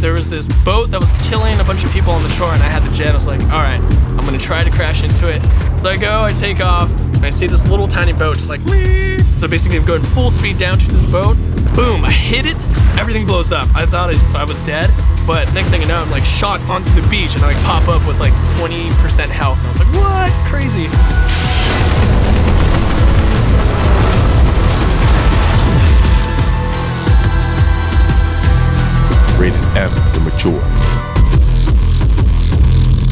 there was this boat that was killing a bunch of people on the shore, and I had the jet. I was like, all right, I'm gonna try to crash into it. So I go, I take off, and I see this little tiny boat just like, wee. So basically I'm going full speed down to this boat. Boom, I hit it, everything blows up. I thought I was dead, but next thing you know, I'm like shot onto the beach, and I like pop up with like 20% health. And I was like, what? Crazy.